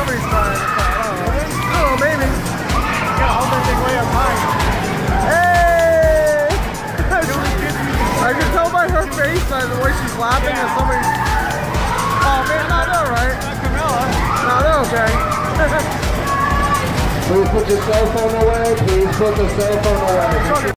somebody's crying. I don't know, maybe. You gotta hold that thing way up high. Hey! I can tell by her face by the way she's laughing that somebody's... Oh man, no, they're alright. Not Camilla. No, they're okay. Please put your cell phone away. Please put the cell phone away.